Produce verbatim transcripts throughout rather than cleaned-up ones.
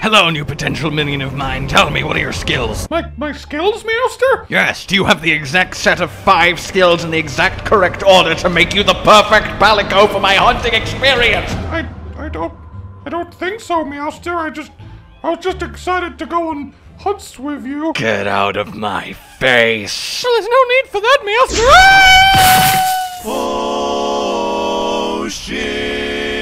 Hello, new potential minion of mine. Tell me, what are your skills? My, my skills, Meowster? Yes, do you have the exact set of five skills in the exact correct order to make you the perfect Palico for my hunting experience? I, I don't, I don't think so, Meowster. I just, I was just excited to go on hunts with you. Get out of my face. Well, there's no need for that, Meowster. Oh, shit.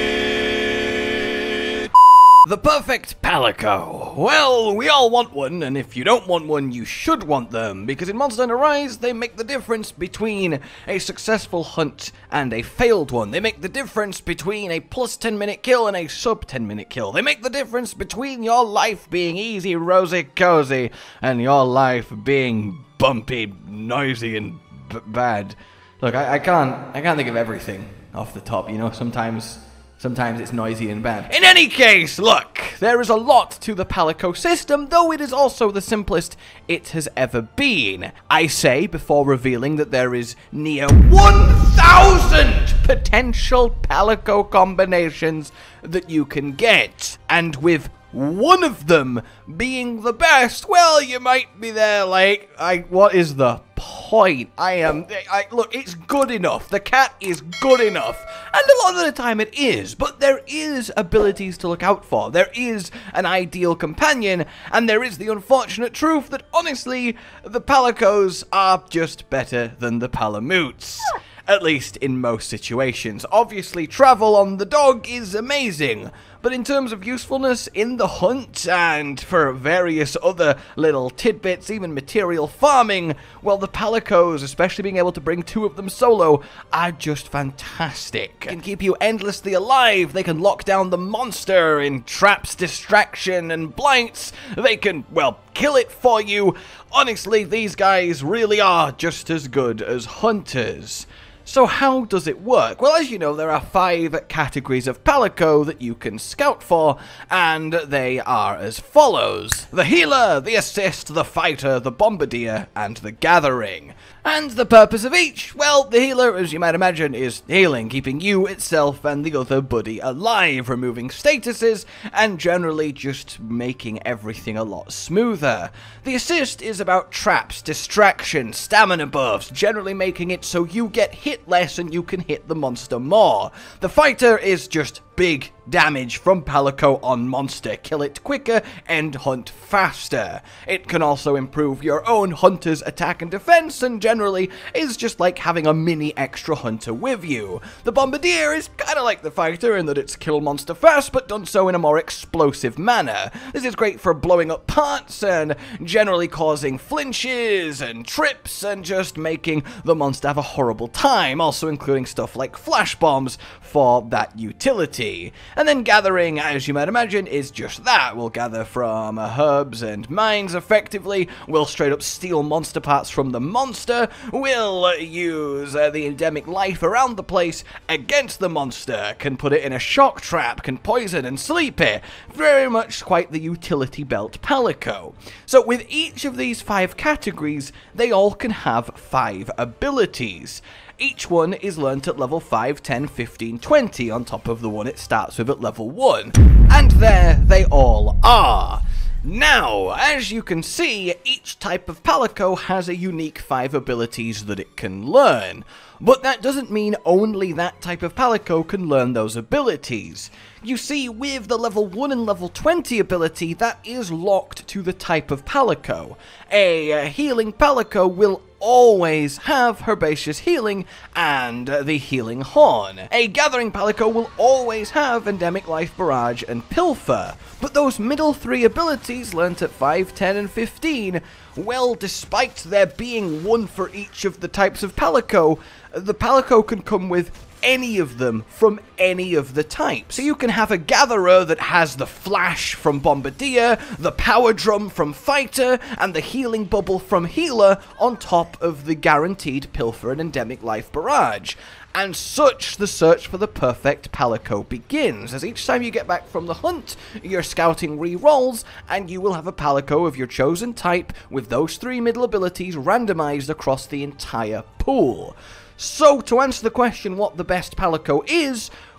The perfect Palico. Well, we all want one, and if you don't want one, you should want them, because in Monster Hunter Rise, they make the difference between a successful hunt and a failed one. They make the difference between a plus ten minute kill and a sub ten minute kill. They make the difference between your life being easy, rosy, cozy, and your life being bumpy, noisy, and b bad. Look, I, I can't, I can't think of everything off the top, you know, sometimes... Sometimes it's noisy and bad. In any case, look, there is a lot to the Palico system, though it is also the simplest it has ever been. I say, before revealing that there is near one thousand potential Palico combinations that you can get. And with one of them being the best, well, you might be there like, I, what is the point? I am, I, look, it's good enough. The cat is good enough. And a lot of the time it is, but there is abilities to look out for. There is an ideal companion, and there is the unfortunate truth that, honestly, the Palicos are just better than the Palamutes. At least in most situations. Obviously, travel on the dog is amazing, but in terms of usefulness in the hunt and for various other little tidbits, even material farming, well, the Palicos, especially being able to bring two of them solo, are just fantastic. They can keep you endlessly alive, they can lock down the monster in traps, distraction, and blights, they can, well, kill it for you. Honestly, these guys really are just as good as hunters. So how does it work? Well, as you know, there are five categories of Palico that you can scout for, and they are as follows. The healer, the assist, the fighter, the bombardier, and the gathering. And the purpose of each? Well, the healer, as you might imagine, is healing, keeping you, itself, and the other buddy alive, removing statuses, and generally just making everything a lot smoother. The assist is about traps, distraction, stamina buffs, generally making it so you get hit less and you can hit the monster more. The fighter is just big damage from Palico on monster. Kill it quicker and hunt faster. It can also improve your own hunter's attack and defense, and generally is just like having a mini extra hunter with you. The bombardier is kind of like the fighter in that it's kill monster fast, but done so in a more explosive manner. This is great for blowing up parts and generally causing flinches and trips and just making the monster have a horrible time, also including stuff like flash bombs for that utility. And then gathering, as you might imagine, is just that. We'll gather from uh, herbs and mines effectively. We'll straight up steal monster parts from the monster. We'll uh, use uh, the endemic life around the place against the monster. Can put it in a shock trap, can poison and sleep it. Very much quite the utility belt Palico. So with each of these five categories, they all can have five abilities. Each one is learnt at level five, ten, fifteen, twenty on top of the one it starts with at level one. And there they all are. Now, as you can see, each type of Palico has a unique five abilities that it can learn. But that doesn't mean only that type of Palico can learn those abilities. You see, with the level one and level twenty ability, that is locked to the type of Palico. A uh, healing Palico will always have herbaceous healing and uh, the healing horn. A gathering Palico will always have endemic life, barrage, and pilfer. But those middle three abilities learnt at five, ten, and fifteen, well, despite there being one for each of the types of Palico, the Palico can come with any of them from any of the types. So you can have a gatherer that has the flash from bombardier, the power drum from fighter, and the healing bubble from healer on top of the guaranteed pilfer and endemic life barrage. And such, the search for the perfect Palico begins, as each time you get back from the hunt, your scouting re-rolls, and you will have a Palico of your chosen type with those three middle abilities randomized across the entire pool. So, to answer the question what the best Palico is,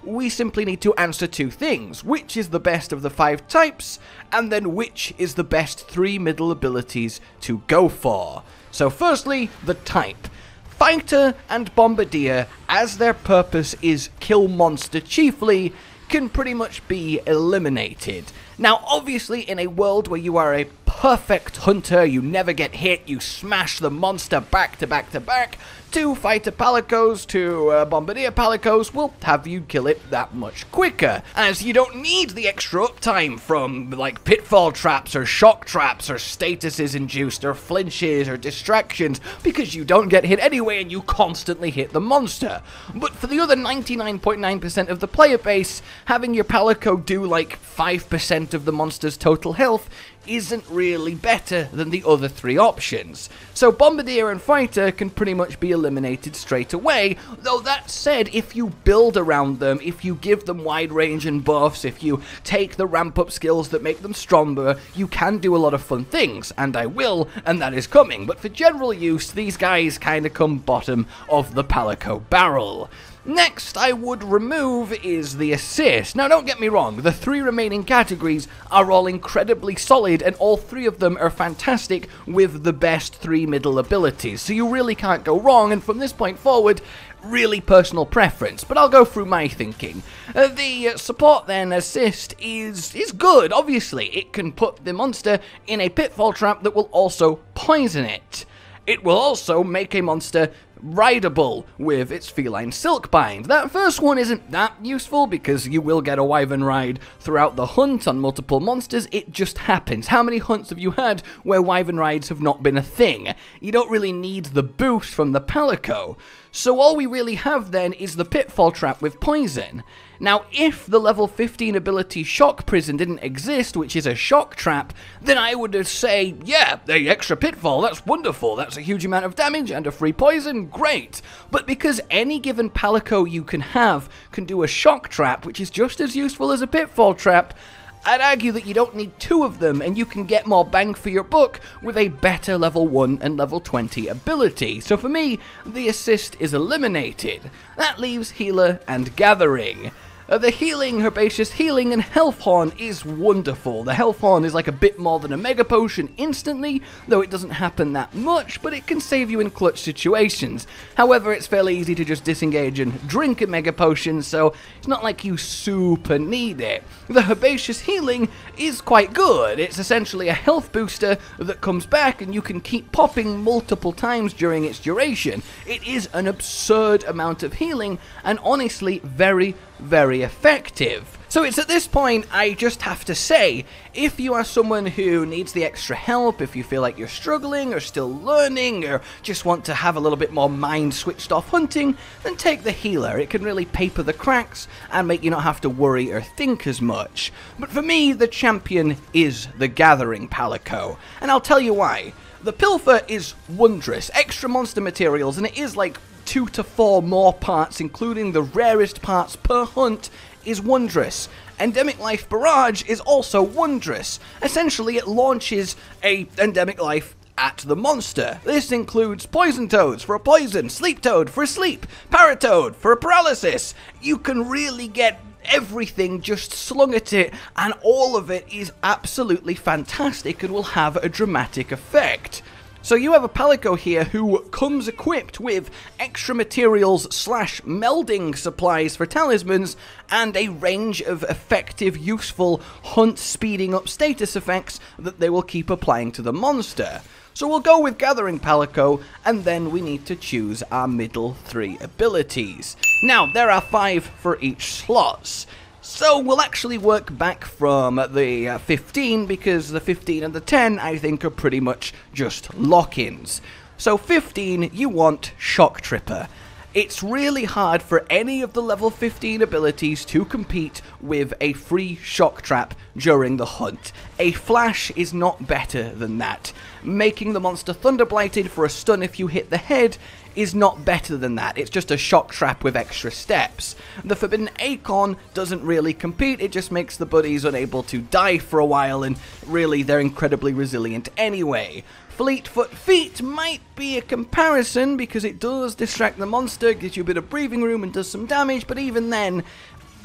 we simply need to answer two things. Which is the best of the five types, and then which is the best three middle abilities to go for. So firstly, the type. Fighter and Bombardier, as their purpose is kill monster chiefly, can pretty much be eliminated. Now, obviously, in a world where you are a perfect hunter, you never get hit, you smash the monster back to back to back, two Fighter Palicos, two uh, Bombardier Palicos will have you kill it that much quicker, as you don't need the extra uptime from, like, pitfall traps or shock traps or statuses induced or flinches or distractions, because you don't get hit anyway and you constantly hit the monster. But for the other ninety-nine point nine percent of the player base, having your Palico do, like, five percent of the monster's total health isn't really better than the other three options. So Bombardier and Fighter can pretty much be eliminated straight away, though that said, if you build around them, if you give them wide range and buffs, if you take the ramp up skills that make them stronger, you can do a lot of fun things, and I will, and that is coming. But for general use, these guys kinda come bottom of the Palico barrel. Next I would remove is the assist. Now don't get me wrong, the three remaining categories are all incredibly solid and all three of them are fantastic with the best three middle abilities, so you really can't go wrong, and from this point forward, really personal preference, but I'll go through my thinking. Uh, the uh, support then, assist, is, is good, obviously. It can put the monster in a pitfall trap that will also poison it. It will also make a monster rideable with its feline silk bind. That first one isn't that useful because you will get a wyvern ride throughout the hunt on multiple monsters. It just happens. How many hunts have you had where wyvern rides have not been a thing? You don't really need the boost from the Palico. So all we really have then is the pitfall trap with poison. Now, if the level fifteen ability Shock Prison didn't exist, which is a shock trap, then I would say, yeah, the extra pitfall, that's wonderful, that's a huge amount of damage and a free poison, great. But because any given Palico you can have can do a shock trap, which is just as useful as a pitfall trap, I'd argue that you don't need two of them, and you can get more bang for your buck with a better level one and level twenty ability. So for me, the assist is eliminated. That leaves healer and gathering. Uh, the healing, herbaceous healing, and health horn is wonderful. The health horn is like a bit more than a mega potion instantly, though it doesn't happen that much, but it can save you in clutch situations. However, it's fairly easy to just disengage and drink a mega potion, so it's not like you super need it. The herbaceous healing is quite good. It's essentially a health booster that comes back and you can keep popping multiple times during its duration. It is an absurd amount of healing, and honestly, very, very effective. So it's at this point I just have to say, if you are someone who needs the extra help, if you feel like you're struggling or still learning or just want to have a little bit more mind switched off hunting, then take the healer. It can really paper the cracks and make you not have to worry or think as much. But for me, the champion is the Gathering Palico, and I'll tell you why. The Pilfer is wondrous, extra monster materials, and it is like two to four more parts, including the rarest parts per hunt, is wondrous. Endemic Life Barrage is also wondrous. Essentially, it launches a Endemic Life at the monster. This includes Poison Toads for a poison, Sleep Toad for a sleep, Paratoad for a paralysis. You can really get everything just slung at it, and all of it is absolutely fantastic and will have a dramatic effect. So you have a Palico here who comes equipped with extra materials slash melding supplies for talismans and a range of effective, useful, hunt speeding up status effects that they will keep applying to the monster. So we'll go with Gathering Palico, and then we need to choose our middle three abilities. Now, there are five for each slots. So we'll actually work back from the uh, fifteen, because the fifteen and the ten I think are pretty much just lock-ins. So fifteen, you want Shock Tripper. It's really hard for any of the level fifteen abilities to compete with a free shock trap during the hunt. A flash is not better than that. Making the monster thunder blighted for a stun if you hit the head is not better than that. It's just a shock trap with extra steps. The Forbidden Acorn doesn't really compete, it just makes the buddies unable to die for a while, and really they're incredibly resilient anyway. Fleetfoot Feet might be a comparison because it does distract the monster, gives you a bit of breathing room and does some damage, but even then,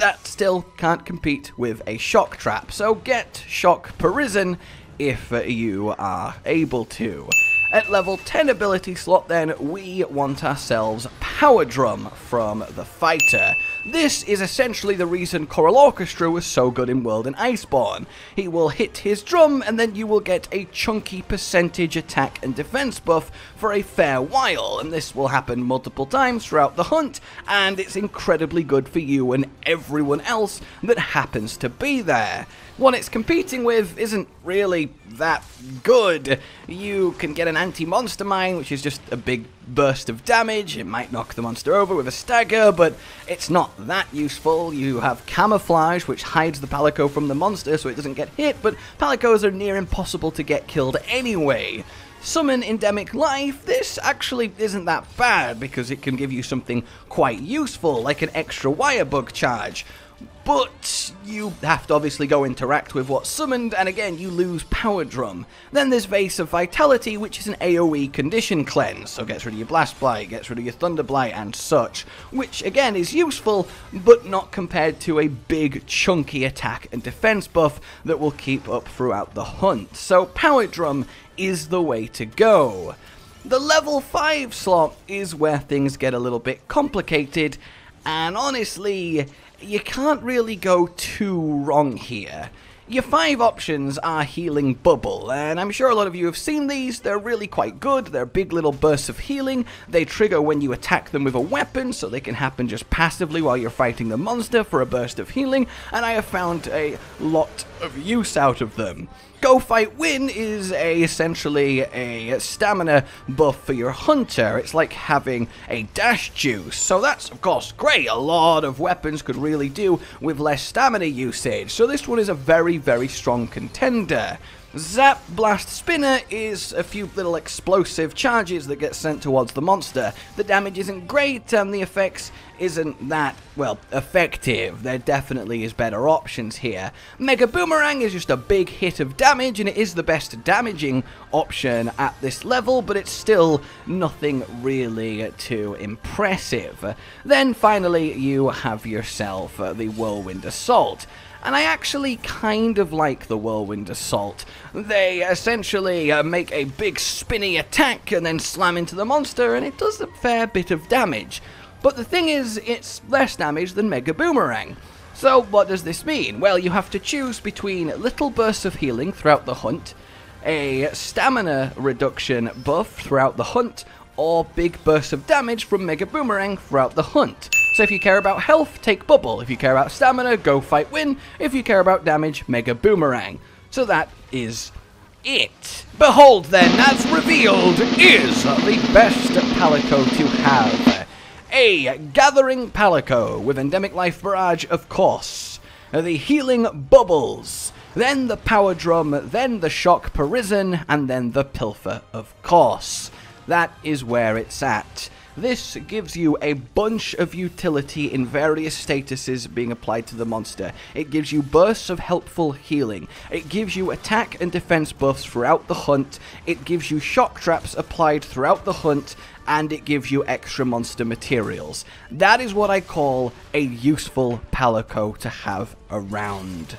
that still can't compete with a shock trap. So get shock Parisen if uh, you are able to. At level ten ability slot then, we want ourselves Power Drum from the fighter. This is essentially the reason Choral Orchestra was so good in World and Iceborne. He will hit his drum and then you will get a chunky percentage attack and defense buff for a fair while, and this will happen multiple times throughout the hunt, and it's incredibly good for you and everyone else that happens to be there. What it's competing with isn't really that good. You can get an anti-monster mine, which is just a big burst of damage. It might knock the monster over with a stagger, but it's not that useful. You have camouflage, which hides the Palico from the monster so it doesn't get hit, but Palicos are near impossible to get killed anyway. Summon Endemic Life, this actually isn't that bad because it can give you something quite useful, like an extra wire bug charge. But you have to obviously go interact with what's summoned, and again, you lose Power Drum. Then there's Vase of Vitality, which is an AoE condition cleanse, so gets rid of your Blast Blight, gets rid of your Thunder Blight, and such, which again is useful, but not compared to a big chunky attack and defense buff that will keep up throughout the hunt. So Power Drum is the way to go. The level five slot is where things get a little bit complicated, and honestly, you can't really go too wrong here. Your five options are Healing Bubble, and I'm sure a lot of you have seen these. They're really quite good. They're big little bursts of healing. They trigger when you attack them with a weapon, so they can happen just passively while you're fighting the monster for a burst of healing, and I have found a lot of use out of them. Go Fight Win is a, essentially a stamina buff for your hunter. It's like having a dash juice, so that's of course great. A lot of weapons could really do with less stamina usage, so this one is a very, very strong contender. Zap Blast Spinner is a few little explosive charges that get sent towards the monster. The damage isn't great and the effects isn't that, well, effective. There definitely is better options here. Mega Boomerang is just a big hit of damage, and it is the best damaging option at this level, but it's still nothing really too impressive. Then finally you have yourself uh, the Whirlwind Assault. And I actually kind of like the Whirlwind Assault. They essentially uh, make a big spinny attack and then slam into the monster, and it does a fair bit of damage. But the thing is, it's less damage than Mega Boomerang. So what does this mean? Well, you have to choose between little bursts of healing throughout the hunt, a stamina reduction buff throughout the hunt, or big bursts of damage from Mega Boomerang throughout the hunt. So if you care about health, take Bubble. If you care about stamina, Go Fight Win. If you care about damage, Mega Boomerang. So that is it. Behold then, as revealed, is the best Palico to have. A Gathering Palico with Endemic Life Barrage, of course. The Healing Bubbles. Then the Power Drum, then the Shock Parisen, and then the Pilfer, of course. That is where it's at. This gives you a bunch of utility in various statuses being applied to the monster. It gives you bursts of helpful healing. It gives you attack and defense buffs throughout the hunt. It gives you shock traps applied throughout the hunt. And it gives you extra monster materials. That is what I call a useful Palico to have around.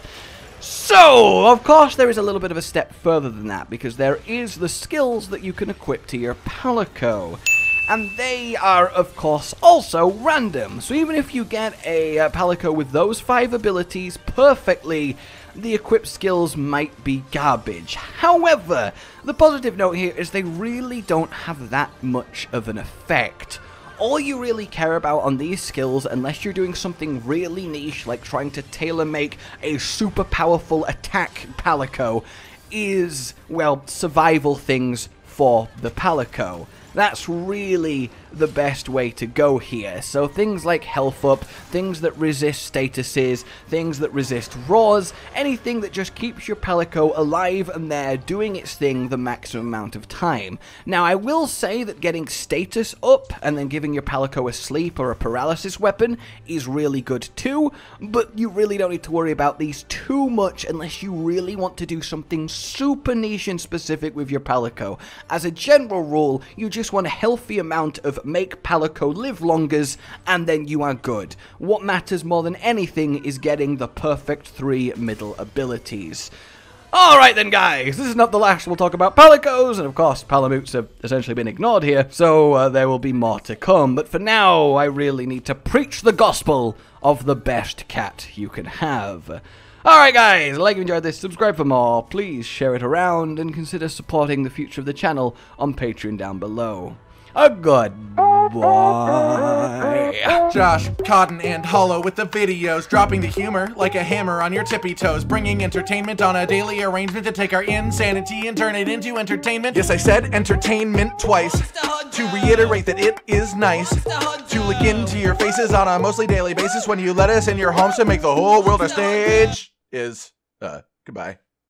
So, of course, there is a little bit of a step further than that, because there is the skills that you can equip to your Palico. And they are, of course, also random. So even if you get a uh, Palico with those five abilities perfectly, the equipped skills might be garbage. However, the positive note here is they really don't have that much of an effect. All you really care about on these skills, unless you're doing something really niche, like trying to tailor-make a super powerful attack Palico, is, well, survival things for the Palico. That's really the best way to go here. So things like health up, things that resist statuses, things that resist roars, anything that just keeps your Palico alive and there doing its thing the maximum amount of time. Now I will say that getting status up and then giving your Palico a sleep or a paralysis weapon is really good too, but you really don't need to worry about these too much unless you really want to do something super niche and specific with your Palico. As a general rule, you just want a healthy amount of make Palico live longers, and then you are good. What matters more than anything is getting the perfect three middle abilities. Alright then guys, this is not the last we'll talk about Palicos, and of course Palamutes have essentially been ignored here, so uh, there will be more to come, but for now I really need to preach the gospel of the best cat you can have. Alright guys, like if you enjoyed this, subscribe for more, please share it around, and consider supporting the future of the channel on Patreon down below. A goodbye. Josh, Cotton, and Hollow with the videos, dropping the humor like a hammer on your tippy toes, bringing entertainment on a daily arrangement to take our insanity and turn it into entertainment. Yes, I said entertainment twice, to reiterate that it is nice to look into your faces on a mostly daily basis when you let us in your homes to make the whole world a stage. Is, uh, goodbye.